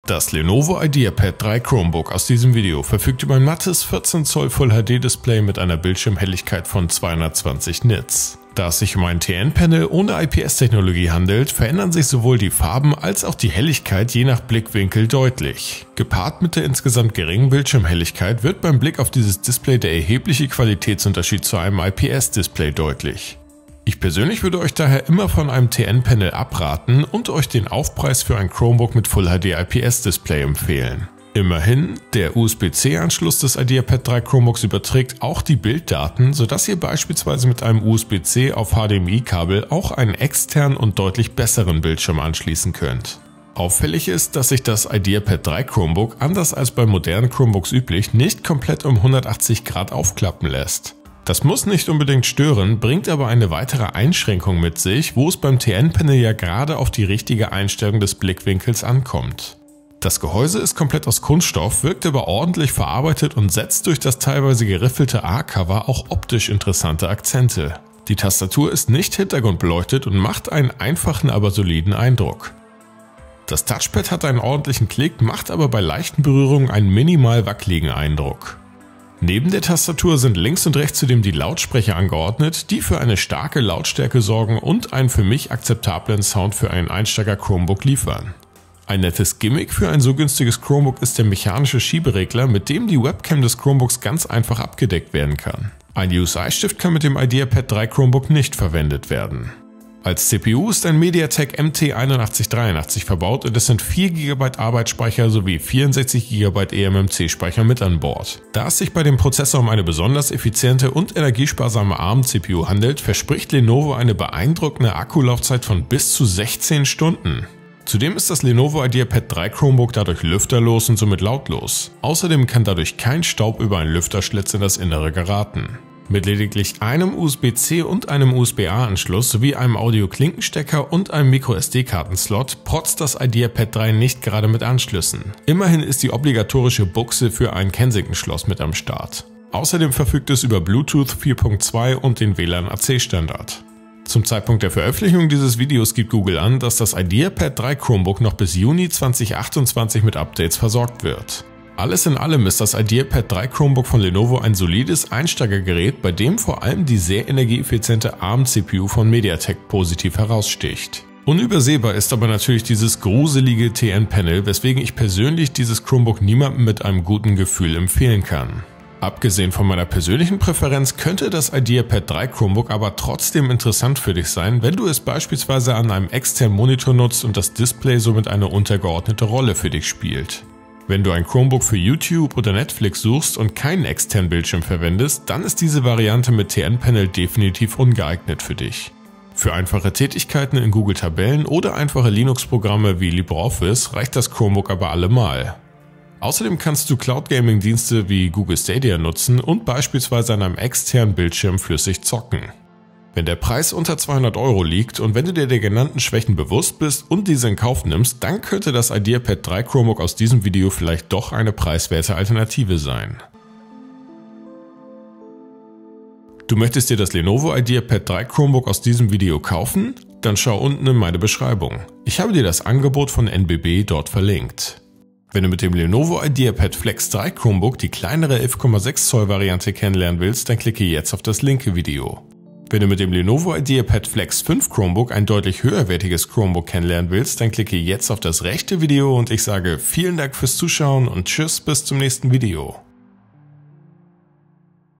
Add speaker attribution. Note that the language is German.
Speaker 1: Das Lenovo IdeaPad 3 Chromebook aus diesem Video verfügt über ein mattes 14 Zoll Full HD Display mit einer Bildschirmhelligkeit von 220 Nits. Da es sich um ein TN-Panel ohne IPS-Technologie handelt, verändern sich sowohl die Farben als auch die Helligkeit je nach Blickwinkel deutlich. Gepaart mit der insgesamt geringen Bildschirmhelligkeit wird beim Blick auf dieses Display der erhebliche Qualitätsunterschied zu einem IPS-Display deutlich. Ich persönlich würde euch daher immer von einem TN-Panel abraten und euch den Aufpreis für ein Chromebook mit Full HD IPS-Display empfehlen. Immerhin, der USB-C-Anschluss des IdeaPad 3 Chromebooks überträgt auch die Bilddaten, sodass ihr beispielsweise mit einem USB-C auf HDMI-Kabel auch einen externen und deutlich besseren Bildschirm anschließen könnt. Auffällig ist, dass sich das IdeaPad 3 Chromebook, anders als bei modernen Chromebooks üblich, nicht komplett um 180 Grad aufklappen lässt. Das muss nicht unbedingt stören, bringt aber eine weitere Einschränkung mit sich, wo es beim TN-Panel ja gerade auf die richtige Einstellung des Blickwinkels ankommt. Das Gehäuse ist komplett aus Kunststoff, wirkt aber ordentlich verarbeitet und setzt durch das teilweise geriffelte A-Cover auch optisch interessante Akzente. Die Tastatur ist nicht hintergrundbeleuchtet und macht einen einfachen, aber soliden Eindruck. Das Touchpad hat einen ordentlichen Klick, macht aber bei leichten Berührungen einen minimal wackeligen Eindruck. Neben der Tastatur sind links und rechts zudem die Lautsprecher angeordnet, die für eine starke Lautstärke sorgen und einen für mich akzeptablen Sound für ein Einsteiger-Chromebook liefern. Ein nettes Gimmick für ein so günstiges Chromebook ist der mechanische Schieberegler, mit dem die Webcam des Chromebooks ganz einfach abgedeckt werden kann. Ein USI-Stift kann mit dem IdeaPad 3 Chromebook nicht verwendet werden. Als CPU ist ein MediaTek MT8183 verbaut und es sind 4 GB Arbeitsspeicher sowie 64 GB eMMC-Speicher mit an Bord. Da es sich bei dem Prozessor um eine besonders effiziente und energiesparsame ARM-CPU handelt, verspricht Lenovo eine beeindruckende Akkulaufzeit von bis zu 16 Stunden. Zudem ist das Lenovo IdeaPad 3 Chromebook dadurch lüfterlos und somit lautlos. Außerdem kann dadurch kein Staub über einen Lüfterschlitz in das Innere geraten. Mit lediglich einem USB-C und einem USB-A-Anschluss sowie einem Audio-Klinkenstecker und einem Micro-SD-Kartenslot protzt das IdeaPad 3 nicht gerade mit Anschlüssen. Immerhin ist die obligatorische Buchse für ein Kensington-Schloss mit am Start. Außerdem verfügt es über Bluetooth 4.2 und den WLAN-AC-Standard. Zum Zeitpunkt der Veröffentlichung dieses Videos gibt Google an, dass das IdeaPad 3 Chromebook noch bis Juni 2028 mit Updates versorgt wird. Alles in allem ist das IdeaPad 3 Chromebook von Lenovo ein solides Einsteigergerät, bei dem vor allem die sehr energieeffiziente ARM-CPU von MediaTek positiv heraussticht. Unübersehbar ist aber natürlich dieses gruselige TN-Panel, weswegen ich persönlich dieses Chromebook niemandem mit einem guten Gefühl empfehlen kann. Abgesehen von meiner persönlichen Präferenz könnte das IdeaPad 3 Chromebook aber trotzdem interessant für dich sein, wenn du es beispielsweise an einem externen Monitor nutzt und das Display somit eine untergeordnete Rolle für dich spielt. Wenn du ein Chromebook für YouTube oder Netflix suchst und keinen externen Bildschirm verwendest, dann ist diese Variante mit TN-Panel definitiv ungeeignet für dich. Für einfache Tätigkeiten in Google Tabellen oder einfache Linux-Programme wie LibreOffice reicht das Chromebook aber allemal. Außerdem kannst du Cloud-Gaming-Dienste wie Google Stadia nutzen und beispielsweise an einem externen Bildschirm flüssig zocken. Wenn der Preis unter 200 € liegt und wenn du dir der genannten Schwächen bewusst bist und diese in Kauf nimmst, dann könnte das IdeaPad 3 Chromebook aus diesem Video vielleicht doch eine preiswerte Alternative sein. Du möchtest dir das Lenovo IdeaPad 3 Chromebook aus diesem Video kaufen? Dann schau unten in meine Beschreibung. Ich habe dir das Angebot von NBB dort verlinkt. Wenn du mit dem Lenovo IdeaPad Flex 3 Chromebook die kleinere 11,6 Zoll Variante kennenlernen willst, dann klicke jetzt auf das linke Video. Wenn du mit dem Lenovo IdeaPad Flex 5 Chromebook ein deutlich höherwertiges Chromebook kennenlernen willst, dann klicke jetzt auf das rechte Video und ich sage vielen Dank fürs Zuschauen und tschüss bis zum nächsten Video.